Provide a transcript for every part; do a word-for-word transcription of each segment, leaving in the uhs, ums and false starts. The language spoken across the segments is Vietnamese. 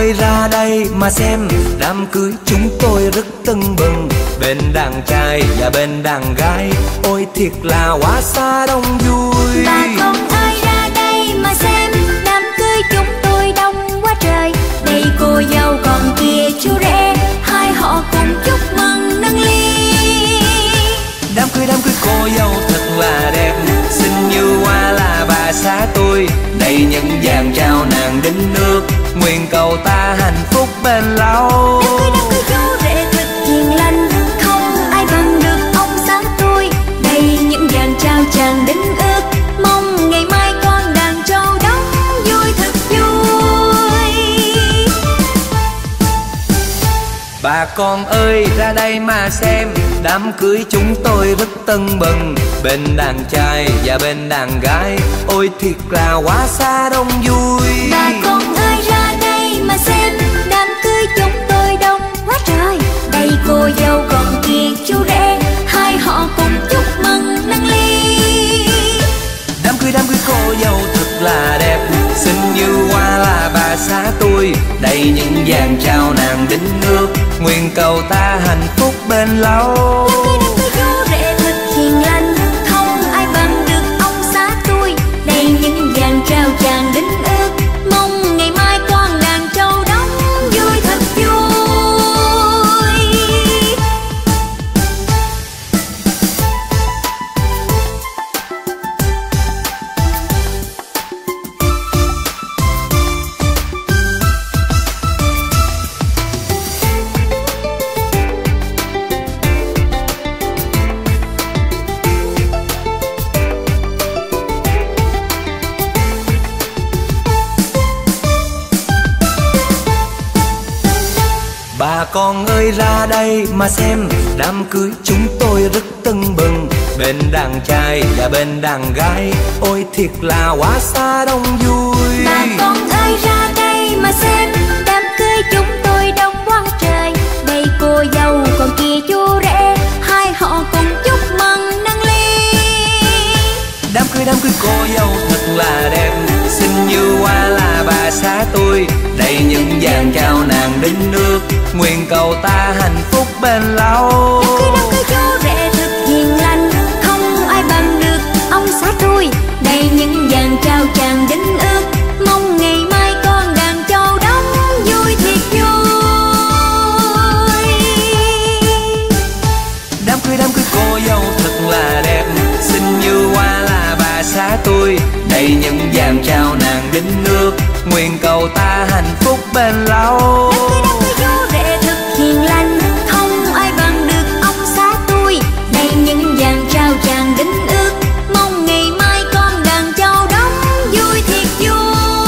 ơi ra đây mà xem, đám cưới chúng tôi rất tưng bừng. Bên đàn trai và bên đàn gái, ôi thiệt là quá xa đông vui. Bà con ơi ra đây mà xem, đám cưới chúng tôi đông quá trời. Đây cô dâu còn kia chú rể, hai họ cùng chúc mừng nâng ly. Đám cưới đám cưới cô dâu thật là đẹp, xinh như hoa là bà xã tôi. Đây những vàng trao nàng đính nước, nguyện cầu ta hạnh phúc bền lâu. Đám cưới đám cưới chú rể thật hiền lành, không ai bằng được ông xã tôi. Đây những vàng trao chàng đính ước, mong ngày mai con đàn trâu đóng vui thật vui. Bà con ơi ra đây mà xem, đám cưới chúng tôi rất tưng bừng. Bên đàn trai và bên đàn gái, ôi thiệt là quá xa đông vui. Bà con ơi ra đây mà xem, đám cưới chúng tôi đông quá trời. Đây cô dâu còn kia chú rể, hai họ cùng chúc mừng nâng ly. Đám cưới đám cưới cô dâu thật là đẹp, xinh như hoa là bà xã tôi. Đây những vàng trao nàng đính nước, nguyện cầu ta hạnh phúc bền lâu. Đám cưới đám cưới chú rể thật hiền lành, không ai bằng được ông xã tôi. Đây những vàng trao chàng đính ước, mong ngày mai con đàn trâu đóng vui thật vui. Bà con ơi ra đây mà xem, đám cưới chúng tôi rất tưng bừng. Bên đàn trai và bên đàn gái, ôi thiệt là quá xa đông vui. Bà con ơi ra đây mà xem, đám cưới chúng tôi đông quá trời. Đây cô dâu còn kia chú rể, hai họ cùng chúc mừng nâng ly. Đám cưới đám cưới cô dâu thật là đẹp, xinh như hoa là bà xã tôi. Đây những vàng trao nàng đính nước, nguyện cầu ta hạnh phúc bền lâu. Đám cưới đám cưới chú rể thật hiền lành, không ai bằng được ông xã tôi. Đây những vàng trao chàng đính ước, mong ngày mai con đàn trâu đóng vui thiệt vui. Đám cưới đám cưới cô dâu thật là đẹp, xinh như hoa là bà xã tôi. Đây những vàng trao nàng đính nước, nguyện cầu ta hạnh phúc bền lâu. Đám cưới đám cưới chú rể thật hiền lành, không ai bằng được ông xã tôi. Đây những vàng trao chàng đính ước, mong ngày mai con đàn trâu đóng vui thiệt vui.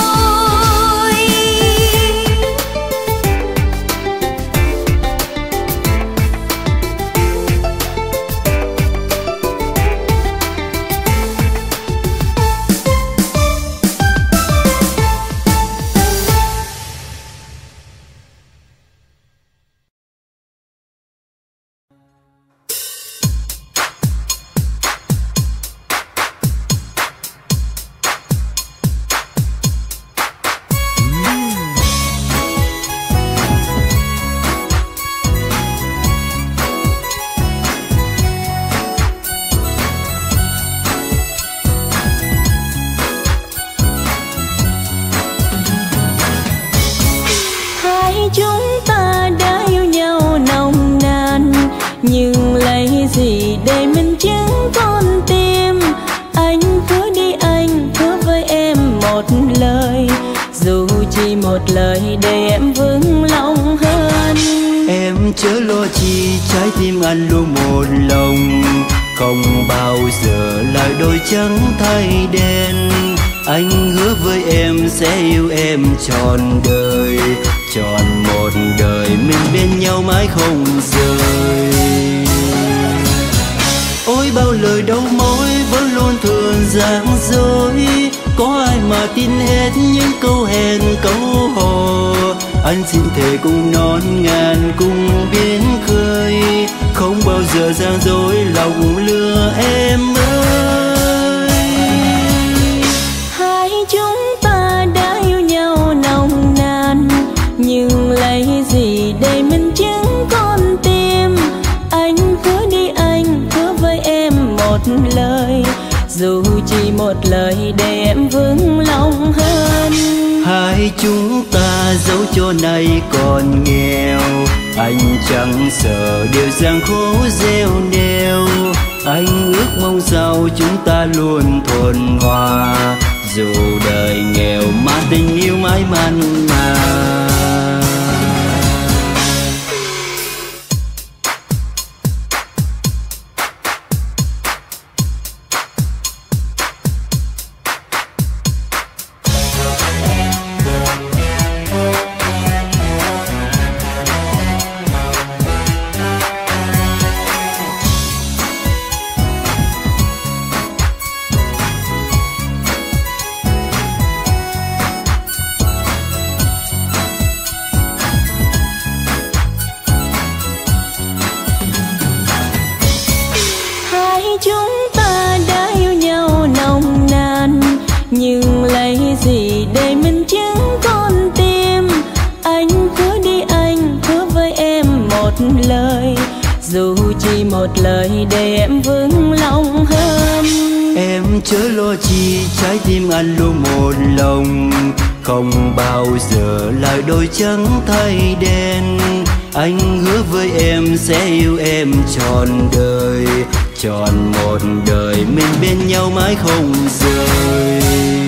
Chúng ta đã yêu nhau nồng nàn, nhưng lấy gì để minh chứng con tim. Anh hứa đi, anh hứa với em một lời, dù chỉ một lời để em vững lòng hơn. Em chớ lo chi, trái tim anh luôn một lòng, không bao giờ lại đôi trắng thay đen. Anh hứa với em sẽ yêu em trọn đời, trọn một đời mình bên nhau mãi không rời. Ôi bao lời đầu môi vẫn luôn thường giảng dối, có ai mà tin hết những câu hẹn câu hò. Anh xin thề cùng non ngàn cùng biển khơi, không bao giờ gian dối lòng lừa em ơi. Hai chúng ta đã yêu nhau nồng nàn, nhưng lời để em vững lòng hơn. Hai chúng ta dẫu cho nay còn nghèo, anh chẳng sợ điều gian khổ gieo neo. Anh ước mong sao chúng ta luôn thuận hòa, dù đời nghèo mà tình yêu mãi mặn mà. Dù chỉ một lời để em vững lòng hơn. Em chớ lo chi, trái tim anh luôn một lòng, không bao giờ lại đôi trắng thay đen. Anh hứa với em sẽ yêu em trọn đời, trọn một đời mình bên nhau mãi không rời.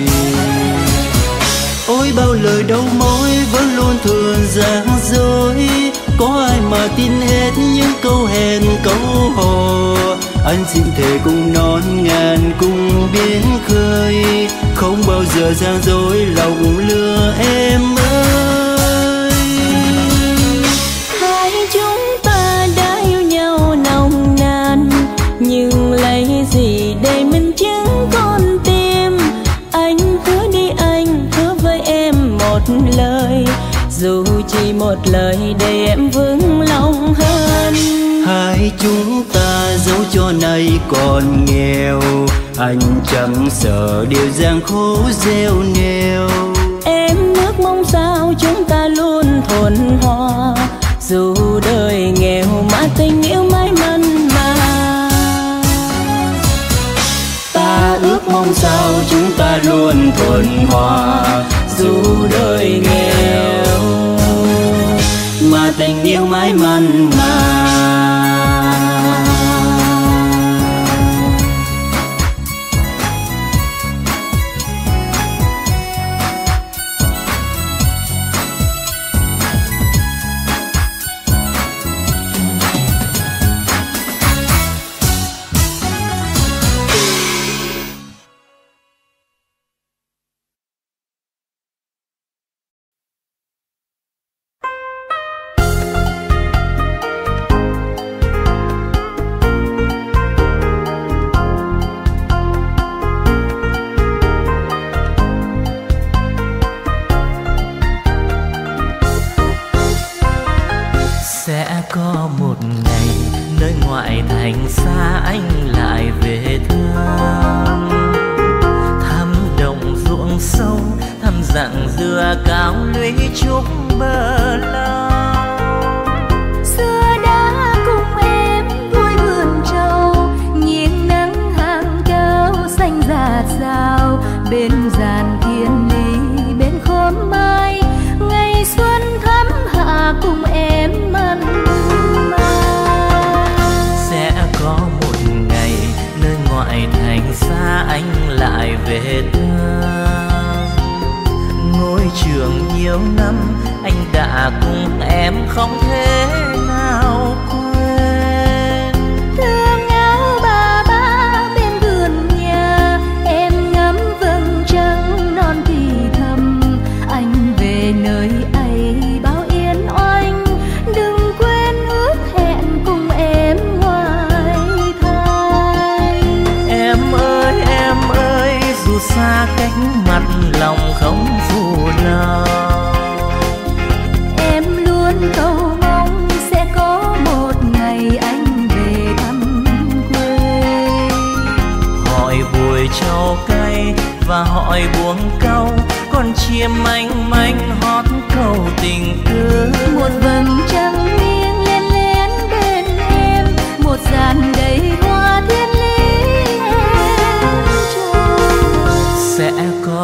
Ôi bao lời đầu môi vẫn luôn thường giảng dối, có ai mà tin hết những câu hẹn câu hò. Anh xin thề cùng non ngàn cùng biển khơi, không bao giờ gian dối lòng lừa em ơi. Hai chúng ta đã yêu nhau nồng nàn, nhưng lấy gì để mình chứng con tim. Anh hứa đi, anh hứa với em một lời, dù chỉ một lời để em vững lòng hơn. Hai chúng ta dẫu cho nay còn nghèo, anh chẳng sợ điều gian khổ gieo neo. Em ước mong sao chúng ta luôn thuận hòa, dù đời nghèo mà tình yêu mãi mặn mà. Ta ước mong sao chúng ta luôn thuận hòa, dù đời nghèo mà tình yêu mãi mặn mà.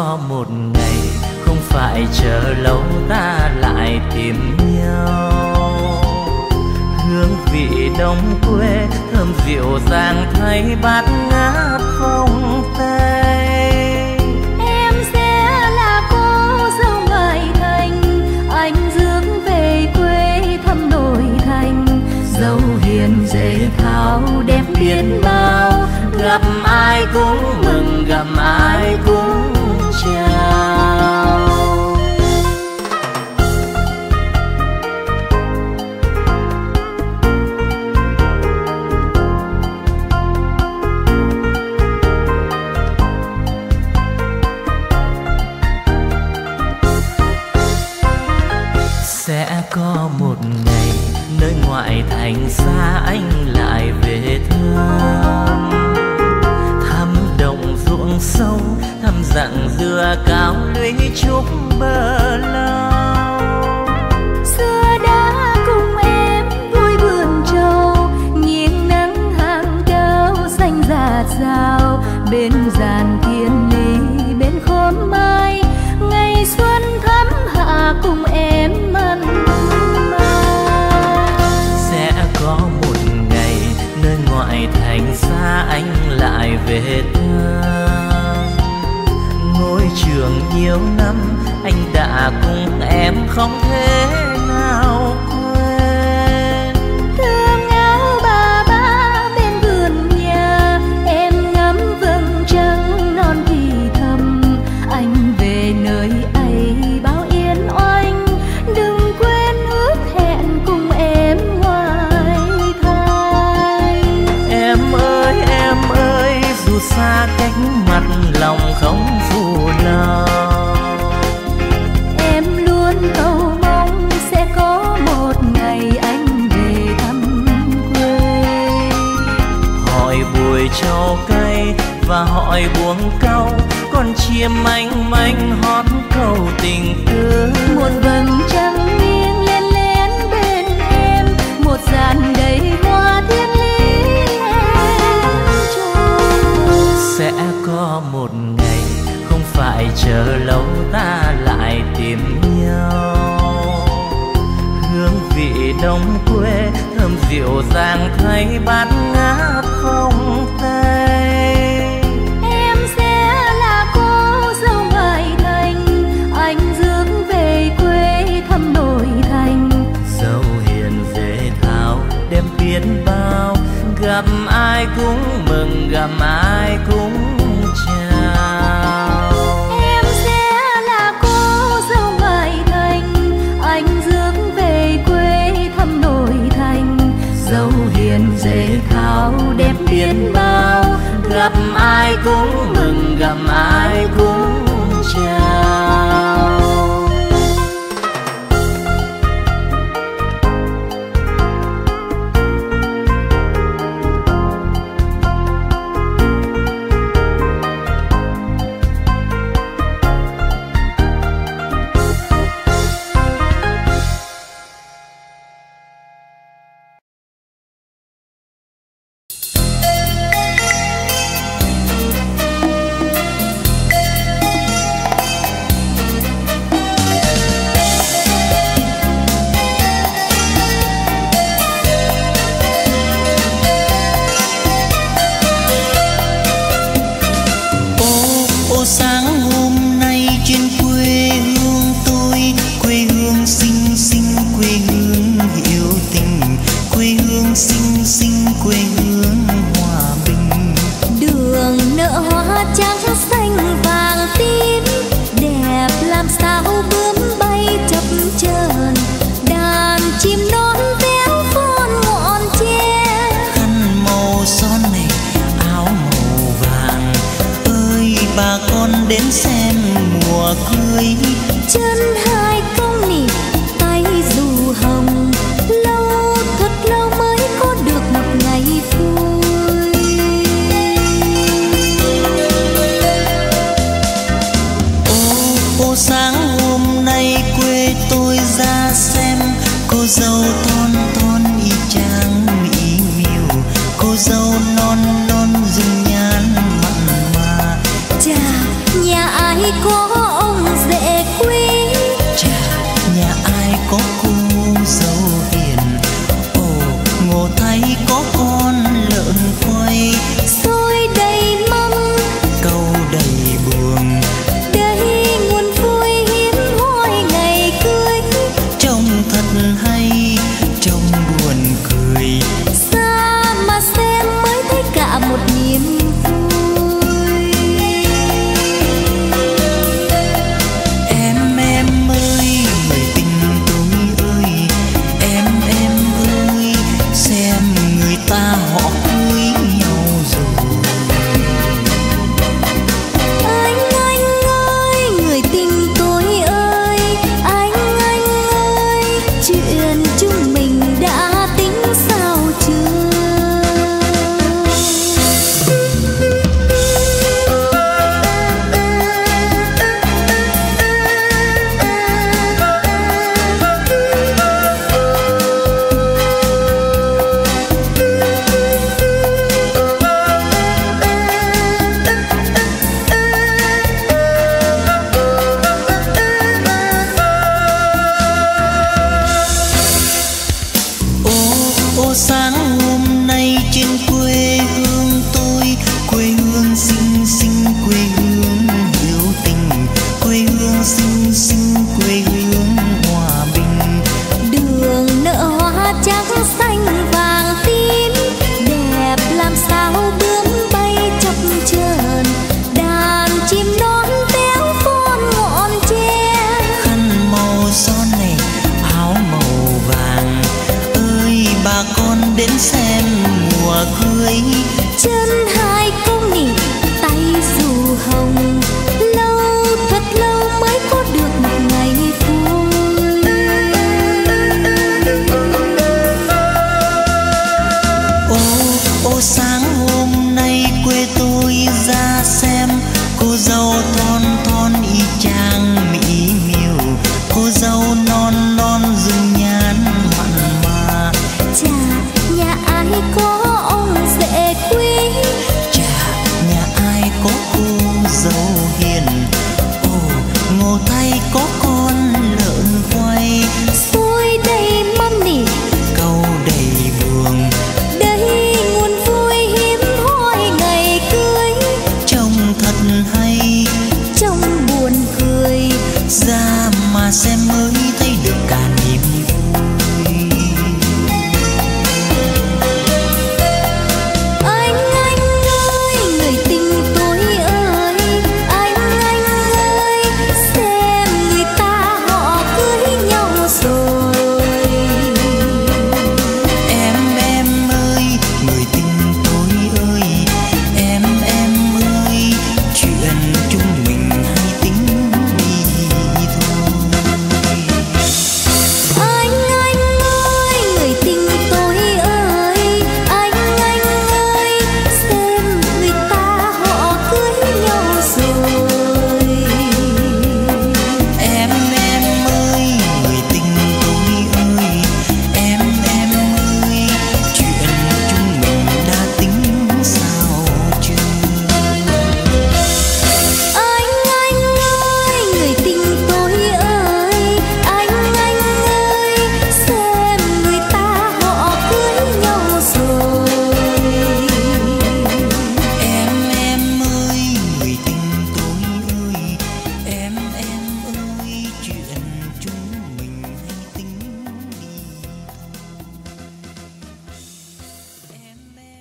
có một ngày không phải chờ lâu ta lại tìm nhau. Hương vị đông quê thơm dịu dàng thay bát ngát phong tây. Em sẽ là cô dâu ngoại thành, anh rước về quê thăm nội thành. Dâu hiền dễ thao đẹp biết bao, gặp ai cũng mừng gặp ai cũng chào. Sẽ có một ngày nơi ngoại thành xa anh lại về thăm, thăm đồng ruộng sâu, thăm dặn dừa cao lũy trúc bờ lao. xưa đã cùng em vui vườn trầu, nghiêng nắng hàng cao xanh rạt rào. Bên giàn thiên lý bên khóm mai, ngày xuân thắm hạ cùng em mặn mà. Sẽ có một ngày nơi ngoại thành xa anh lại về thăm, ngôi trường nhiều năm anh đã cùng em không thể nào quên. Thương áo bà ba bên vườn nhà, em ngắm vầng trăng non thì thầm. Anh về nơi ấy bao yên oanh, đừng quên ước hẹn cùng em ngoại thành. Em ơi em ơi, dù xa cách mặt lòng không phụ lòng. Em luôn cầu mong sẽ có một ngày anh về thăm quê. Hỏi buổi trầu cây và hỏi buông cau, con chim manh manh hót câu tình cứ. Một vầng trăng nghiêng lên lén bên em, một dàn đầy hoa thiên lý em trồng. Sẽ có một ngày không phải chờ lâu ta lại tìm nhau. Hương vị đông quê thơm dịu dàng thay bát ngát phong tây. Em sẽ là cô dâu ngoại thành, anh rước về quê thăm nội thành. Dâu hiền dễ thao đêm biết bao, gặp ai cũng mừng gặp ai cũng chào. Em sẽ là cô dâu ngoại thành, anh rước về quê thăm nội thành. Dâu hiền dễ thao đẹp biết bao, gặp ai cũng mừng gặp ai cũng chào. đến xem mùa cưới. Chân hai công nỉ tay dù hồng, lâu thật lâu mới có được một ngày vui. Ô ô sáng hôm nay quê tôi ra xem, cô dâu thon thon y chang mỹ miều, cô dâu non non dung nhan mặn mà. Chà, nhà ai ai có ông rể quý. Chà, nhà ai có cô dâu hiền. Ồ, Ngô thấy có con lợn quay. Xôi đầy mâm, Câu đầy buồn, đây nguồn vui hiếm hoi ngày cưới. trông thật hay, trông buồn cười. Xa mà xem mới thấy cả một niềm vui. Em em ơi, người tình tôi ơi. Em em ơi, xem người ta họ cưới nhau rồi. Anh anh ơi, người tình tôi ơi. Anh anh ơi, chuyện chúng mình đã tính sao chưa? Ô ô sáng hôm nay trên quê hương tôi, quê hương xinh xinh, quê hương hiếu tình, quê hương xinh xinh, quê hương hòa bình. Đường nở hoa trắng xanh vàng tím, đẹp làm sao bướm bay chập chờn. Đàn chim non téo phon ngọn tre. Khăn màu son này, áo màu vàng. Ơi bà con đến xem mùa cưới. Chân hai công nỉ, tay dù hồng. Lâu thật lâu mới có được một ngày vui. Ô ô sáng hôm nay quê tôi ra xem. Cô dâu thon thon y chang mỹ miều. Cô dâu non non dung nhan mặn mà. Chà, nhà ai có ông rể quý. Chà, nhà ai có cô dâu hiền. Ồ, Ngô thay có con lợn quay. Xôi đầy mâm nỉ, Câu đầy buồn, đây nguồn vui hiếm hoi ngày cưới. trông thật hay, Trông buồn cười. ra mà xem mới thấy được cả niềm vui. Anh anh ơi, người tình tôi ơi. Anh anh ơi, xem người ta họ cưới nhau rồi. Em em ơi, người tình tôi ơi. Em em ơi, chuyện chúng mình hay tính đi thôi. Anh anh ơi, người tình tôi ơi. Anh anh ơi, xem người ta họ cưới nhau rồi. Em em ơi, người tình tôi ơi. Em em ơi, chuyện chúng mình đã tính sao chưa? Anh anh ơi, người tình tôi ơi. Anh anh ơi, xem người ta họ cưới nhau rồi. Em em ơi, người tình tôi ơi. Em em ơi, chuyện chúng mình hay tính đi thôi. Em em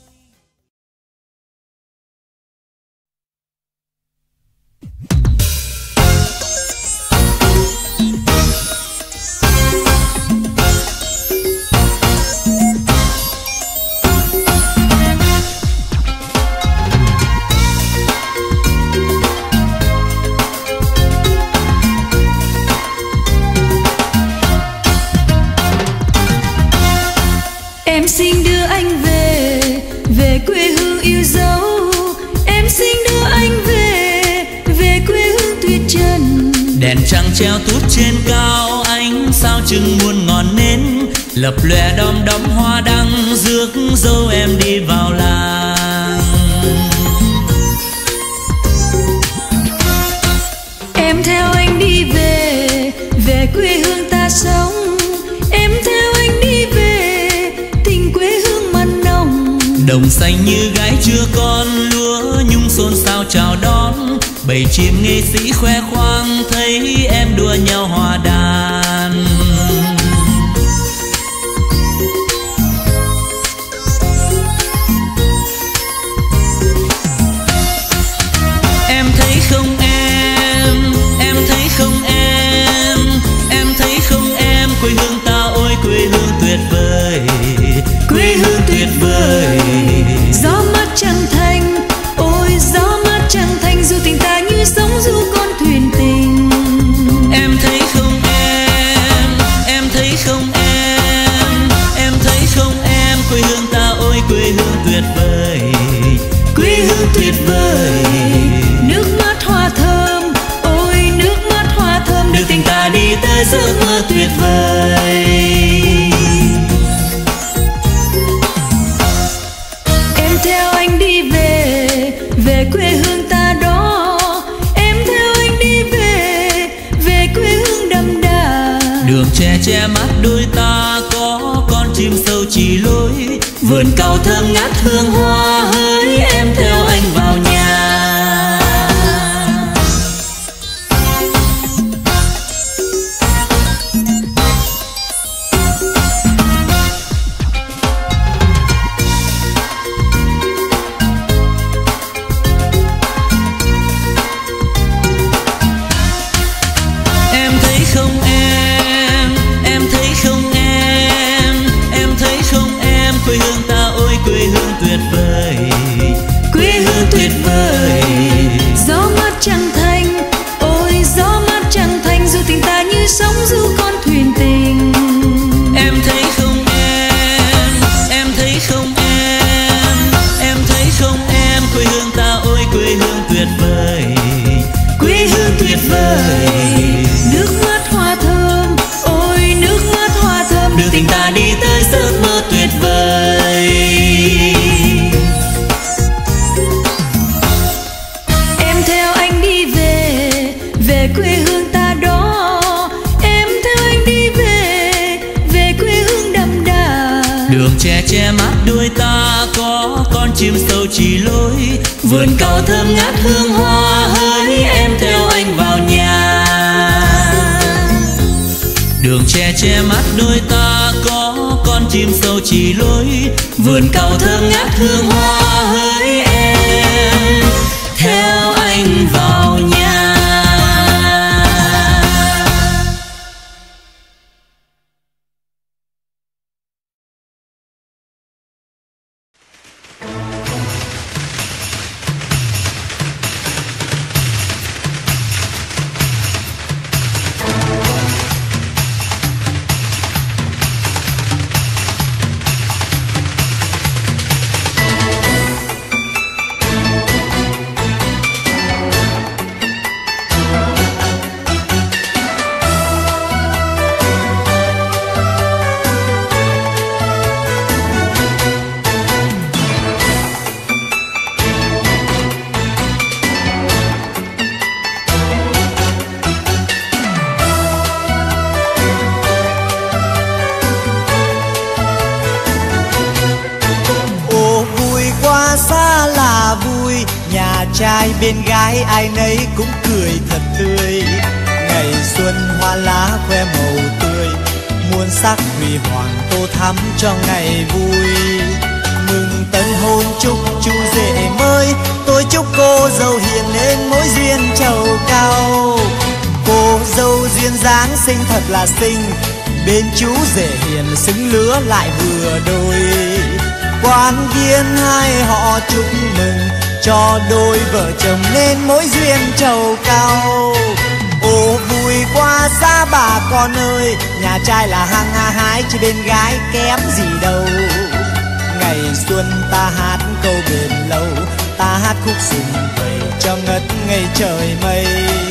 Em xin đưa anh về, về quê hương yêu dấu. Em xin đưa anh về, về quê hương tuyệt trần. đèn trăng treo tút trên cao, ánh sao chừng muôn ngọn nến lập lòe đom đóm hoa đăng, rước dâu em đi vào làng. xanh như gái chưa con, lúa nhung xôn xao chào đón. Bầy chim nghệ sĩ khoe khoang thấy em đua nhau hòa đàn. Em thấy không em, em thấy không em, em thấy không em, quê hương ta ôi quê hương tuyệt vời, quê hương tuyệt vời. Gió mát trăng thanh, ôi gió mát trăng thanh, du tình ta như sóng du con thuyền tình. Em thấy không em, em thấy không em, em thấy không em, quê hương ta ôi quê hương tuyệt vời, quê hương tuyệt vời. Nước mắt hoa thơm, ôi nước mắt hoa thơm, đưa tình ta đi tới giấc mơ tuyệt vời. Em theo anh đi về, về quê hương ta đó. Em theo anh đi về, về quê hương đậm đà. Đường tre che mắt đôi ta có con chim sâu chỉ lối, vườn cau thơm ngát hương hoa hỡi, em theo anh vào nhà. Tuyệt vời. Gió mát trăng thanh, ôi gió mát trăng thanh, du tình ta như sóng du con thuyền tình. Em thấy không em, em thấy không em, em thấy không em, quê hương ta ôi quê hương tuyệt vời, quê hương tuyệt vời. Nước mắt hoa thơm, ôi nước mắt hoa thơm, đưa tình ta đi tới giấc mơ tuyệt vời. Quê hương ta đó, em theo anh đi về, về quê hương đậm đà. Đường tre che mắt đôi ta có con chim sâu chỉ lối, vườn cau thơm ngát hương hoa hỡi, em theo anh vào nhà. Đường tre che mắt đôi ta có con chim sâu chỉ lối, vườn cau thơm ngát hương hoa hỡi, em theo anh vào nhà. Trai bên gái ai nấy cũng cười thật tươi, ngày xuân hoa lá khoe màu tươi, muôn sắc huy hoàng tô thắm cho ngày vui. Mừng tân hôn chúc chú rể mới, tôi chúc cô dâu hiền nên mối duyên trầu cao. Cô dâu duyên dáng xinh thật là xinh, bên chú rể hiền xứng lứa lại vừa đôi. Quan viên hai họ chúc mừng cho đôi vợ chồng nên mối duyên trầu cao. Ô vui quá xa bà con ơi, nhà trai là hăng ha hái chứ bên gái kém gì đâu. Ngày xuân ta hát câu bền lâu, ta hát khúc sùng vầy cho ngất ngây trời mây.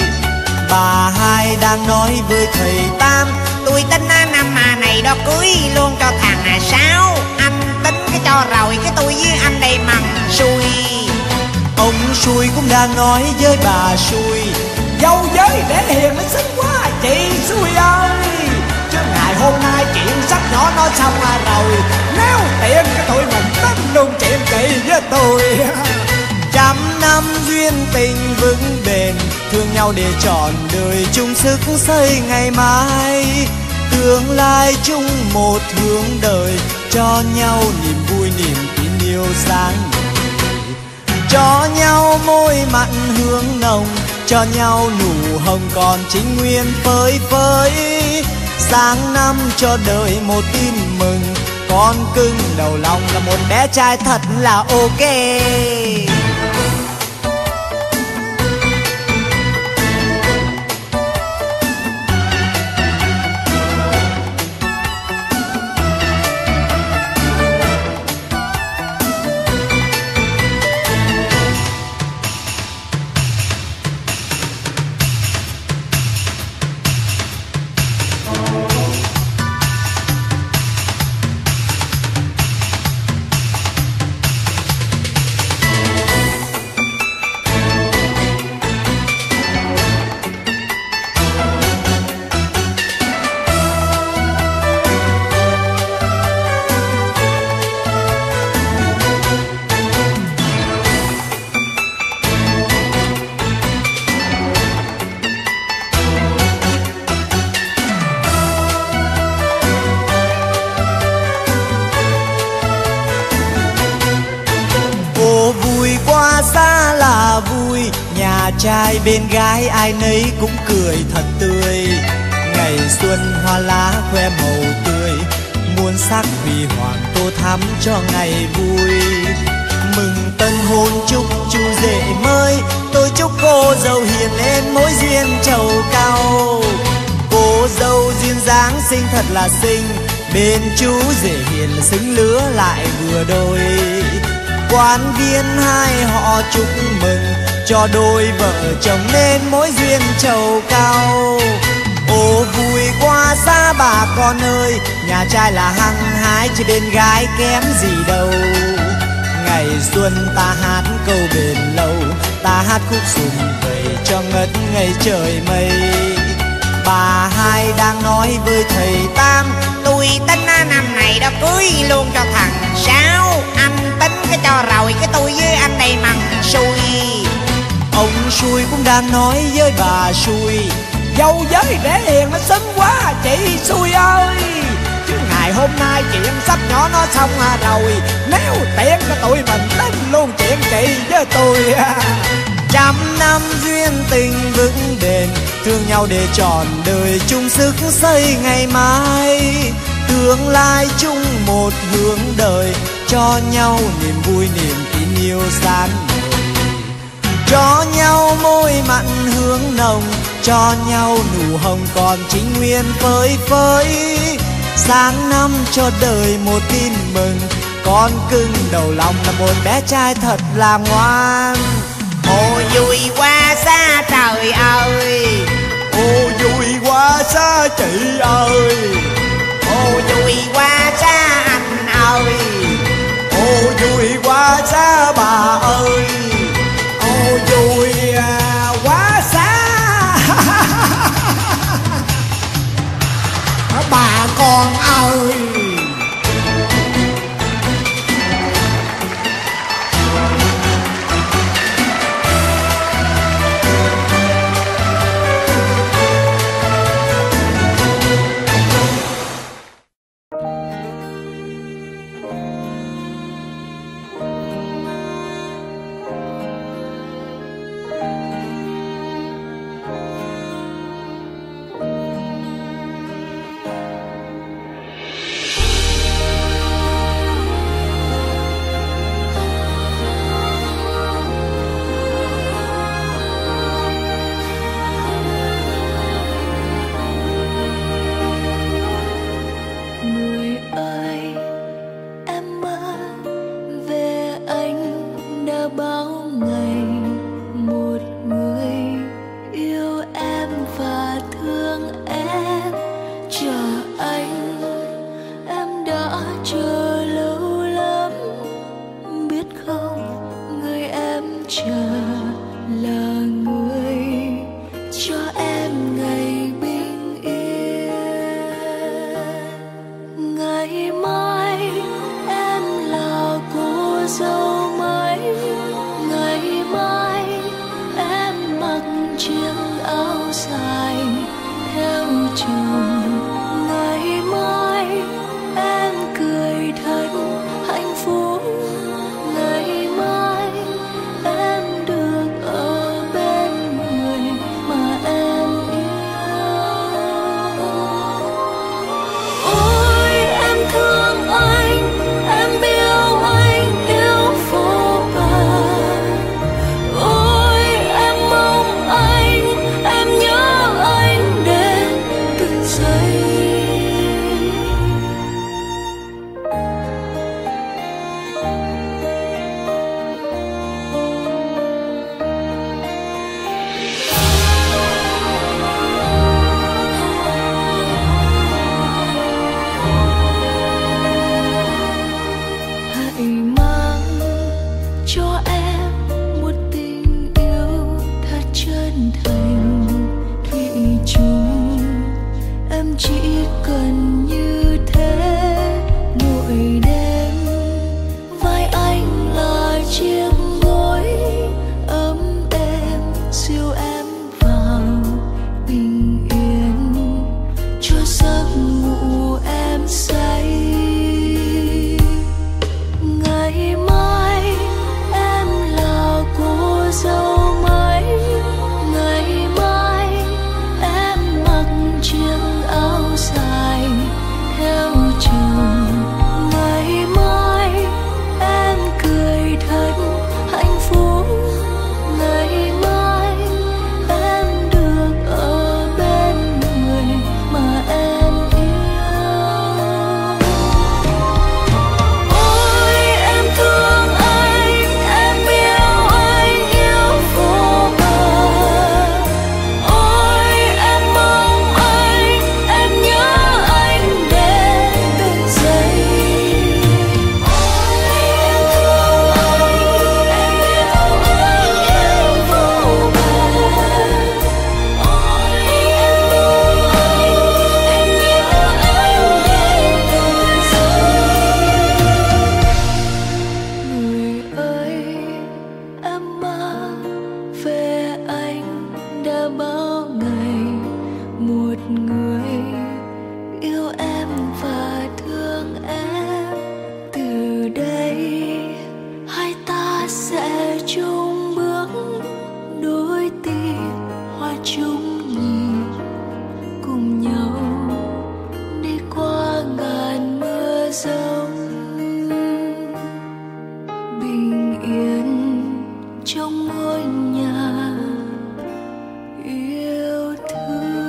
Bà hai đang nói với thầy Tam, tôi tính năm mà này đó cưới luôn cho thằng à Sáu. Anh tính cái cho rồi cái tôi với anh đây mằng xui. Ông xui cũng đang nói với bà xui, dâu giới để hiền mới xinh quá chị xui ơi. Chứ ngày hôm nay chuyện sách nhỏ nó xong rồi, nếu tiện cái tụi mình tính luôn chuyện kỳ với tôi. Trăm năm duyên tình vững bền, thương nhau để trọn đời chung sức xây ngày mai. Tương lai chung một hướng đời, cho nhau niềm vui niềm tin yêu sáng ngời. Cho nhau môi mặn hương nồng, cho nhau nụ hồng còn chính nguyên phơi phới. Sáng năm cho đời một tin mừng, con cưng đầu lòng là một bé trai thật là ok. Trai bên gái ai nấy cũng cười thật tươi, ngày xuân hoa lá khoe màu tươi, muôn sắc huy hoàng tô thắm cho ngày vui. Mừng tân hôn chúc chú rể mới, tôi chúc cô dâu hiền lên mối duyên trầu cao. Cô dâu duyên dáng xinh thật là xinh, bên chú rể hiền xứng lứa lại vừa đôi. Quan viên hai họ chúc mừng, cho đôi vợ chồng nên mối duyên trầu cao. Ô vui quá xa bà con ơi, nhà trai là hăng hái chứ bên gái kém gì đâu. Ngày xuân ta hát câu bền lâu, ta hát khúc sum vầy cho ngất ngây trời mây. Bà hai đang nói với thầy Tam, tôi tính năm này đó cưới luôn cho thằng Sáu. Anh tính cái cho rồi cái tôi với anh đây mằng xui. Ông xui cũng đang nói với bà xui, dâu với rể hiền nó xứng quá chị xui ơi. Chứ ngày hôm nay chuyện sách nhỏ nó xong rồi, nếu tiện cho tụi mình tính luôn chuyện chị với tôi. Trăm năm duyên tình vững bền, thương nhau để trọn đời chung sức xây ngày mai. Tương lai chung một hướng đời, cho nhau niềm vui niềm tin yêu san nổi. Cho nhau môi mặn hương nồng, cho nhau nụ hồng còn chính nguyên phơi phới. Sáng năm cho đời một tin mừng, con cưng đầu lòng là một bé trai thật là ngoan. Ô vui quá xa trời ơi, ô vui quá xa chị ơi, ô vui quá xa anh ơi, ô vui quá xa bà ơi, ô vui quá xa bà con ơi. chung bước đôi tim, hoa chung nhịp cùng nhau đi qua ngàn mưa giông, bình yên trong ngôi nhà yêu thương.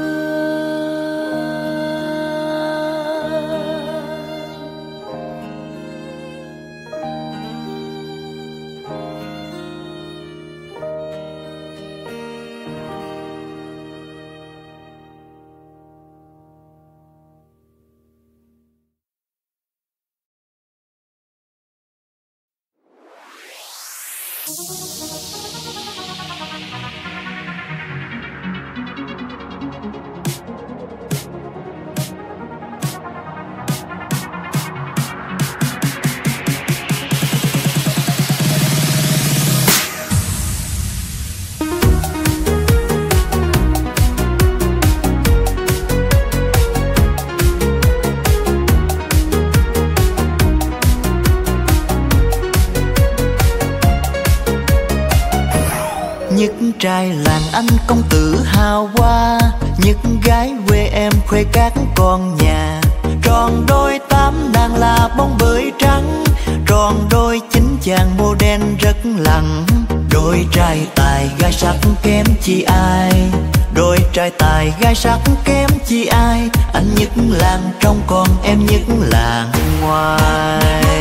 Nhất trai làng anh công tử hào hoa, nhất gái quê em khuê các con nhà. Tròn đôi tám nàng là bông bưởi trắng, tròn đôi chín chàng mô đen rất lặng. Đôi trai tài gái sắc kém chi ai, đôi trai tài gái sắc kém chi ai. Anh nhất làng trong còn em nhất làng ngoài.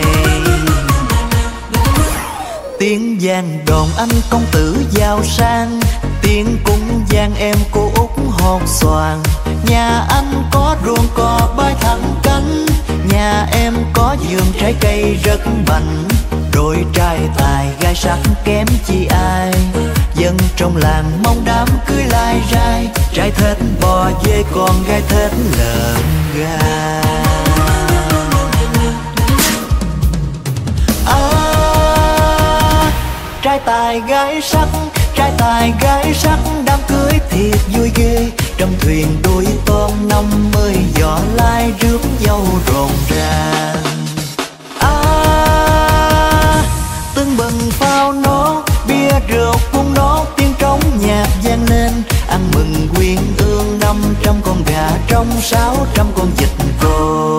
Tiếng giang đòn anh công tử giàu sang, tiếng cung giang em cô út hột xoàn. Nhà anh có ruộng cò bay thẳng cánh, nhà em có vườn trái cây rất bảnh. Đôi trai tài gái sắc kém chi ai, dân trong làng mong đám cưới lai rai. Trai thết bò dê còn gái thết lợn gà. Trai tài gái sắc, trai tài gái sắc, đám cưới thiệt vui ghê. Trong thuyền đôi tôm năm mươi giỏ lai rước dâu rộn ràng. À, tưng bừng pháo nổ, bia rượu cuốn nốt, tiếng trống nhạc vang lên. Ăn mừng quyên ương năm trăm con gà trong sáu trăm con vịt cô.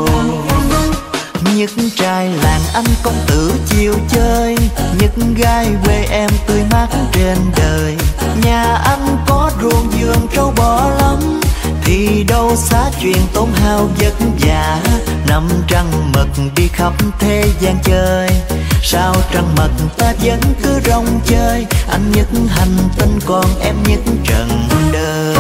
Nhất trai làng anh công tử chiều chơi, nhất gái quê em tươi mát trên đời. Nhà anh có ruộng vườn trâu bò lắm, thì đâu xá chuyện tốn hao vất vả. Năm trăng mật đi khắp thế gian chơi, sao trăng mật ta vẫn cứ rong chơi. Anh nhất hành tinh còn em nhất trần đời.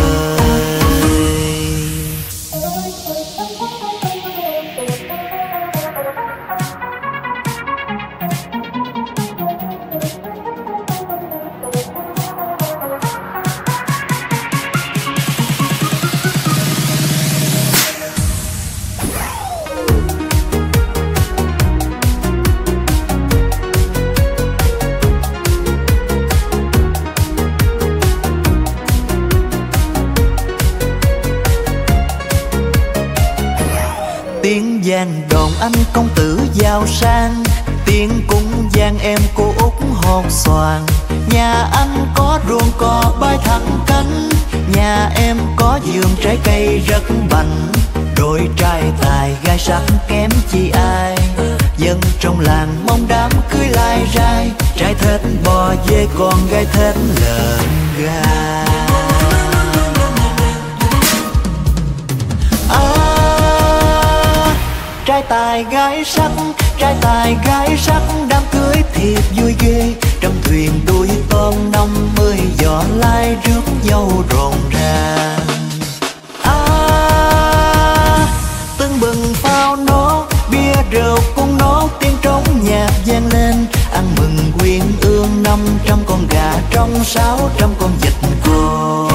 Tiếng giang đòn anh công tử giàu sang, tiếng cung giang em cô út hột xoàn. Nhà anh có ruộng cò bay thẳng cánh, nhà em có vườn trái cây rất bảnh. Đôi trai tài gái sắc kém chi ai, dân trong làng mong đám cưới lai rai. Trai thết bò dê còn gái thết lợn gà. Trai tài gái sắc, trai tài gái sắc, đám cưới thiệt vui ghê. Trong thuyền đuôi tôm năm mươi giỏ lai rước dâu rộn ràng. À, tưng bừng pháo nổ, bia rượu cuốn nốt, tiếng trống nhạc vang lên. Ăn mừng quyên ương năm trăm con gà trong sáu trăm con vịt cô.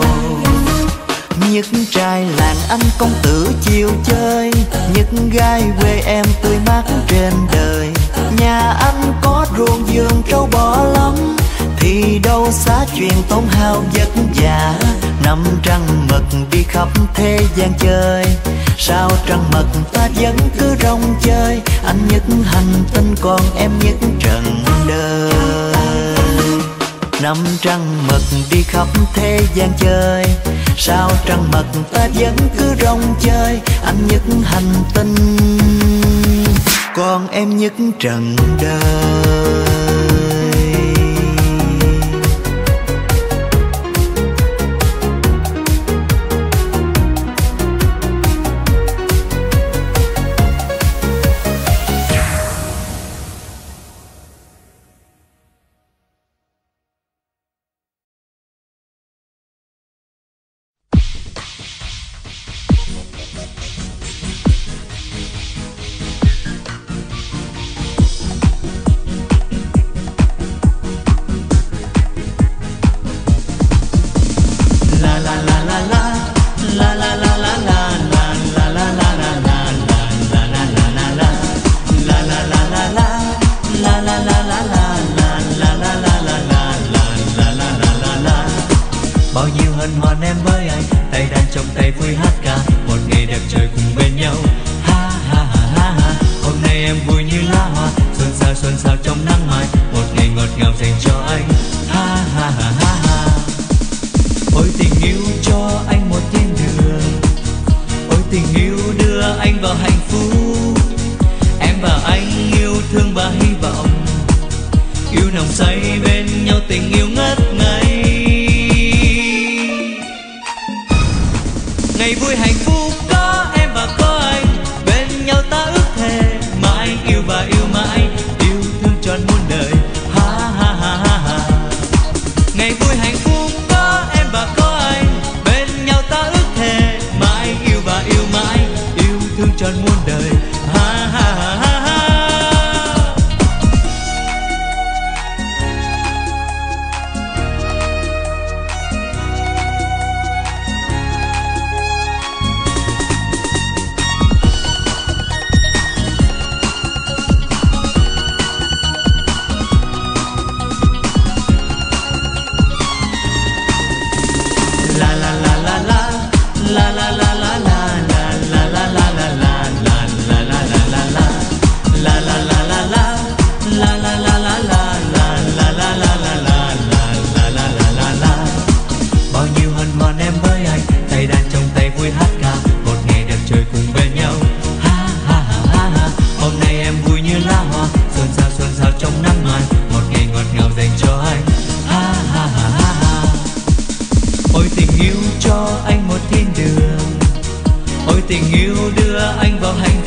Nhất trai làng anh công tử chiều chơi, nhất gái quê em tươi mát trên đời. Nhà anh có ruộng vườn trâu bò lắm, thì đâu xá chuyện tốn hao vất vả. Năm trăng mật đi khắp thế gian chơi, sao trăng mật ta vẫn cứ rong chơi. Anh nhất hành tinh còn em nhất trần đời. Năm trăng mật đi khắp thế gian chơi, sao trăng mật ta vẫn cứ rong chơi. Anh nhất hành tinh, còn em nhất trần đời. Bao nhiêu hân hoan em với anh, tay đàn trong tay vui hát ca, một ngày đẹp trời cùng bên nhau. Ha ha ha ha ha, hôm nay em vui như lá hoa, xuân sao xuân sao trong nắng mai, một ngày ngọt ngào dành cho anh. Ha ha ha ha ha, ôi tình yêu cho anh một thiên đường, ôi tình yêu đưa anh vào hạnh phúc. Em và anh yêu thương và hy vọng, yêu nồng say bên nhau, tình yêu ngất ngây. Ngày vui hạnh phúc có em và có anh, bên nhau ta ước thề mãi yêu và yêu mãi, yêu thương trọn muôn đời. Ha ha ha ha ha, ngày vui hạnh phúc có em và có anh, bên nhau ta ước thề mãi yêu và yêu mãi, yêu thương trọn muôn đời. Ha ha ha ha ha. Bao nhiêu hân hoan em với anh, tay đàn trong tay vui hát ca, một ngày đẹp trời cùng bên nhau. Ha ha ha ha ha, hôm nay em vui như lá hoa, xuân sao xuân sao trong nắng mai, một ngày ngọt ngào dành cho anh. Ha ha ha ha ha, ôi tình yêu cho anh một thiên đường, ôi tình yêu đưa anh vào hạnh